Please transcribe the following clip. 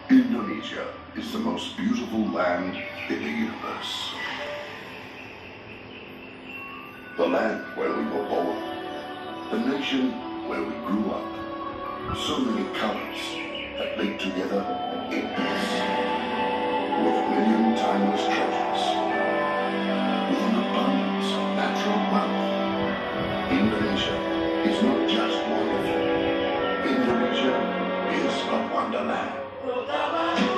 Indonesia is the most beautiful land in the universe. The land where we were born. The nation where we grew up. So many colors that live together in peace. With a million timeless treasures. With an abundance of natural wealth. Indonesia is not just wonderful. Indonesia is a wonderland.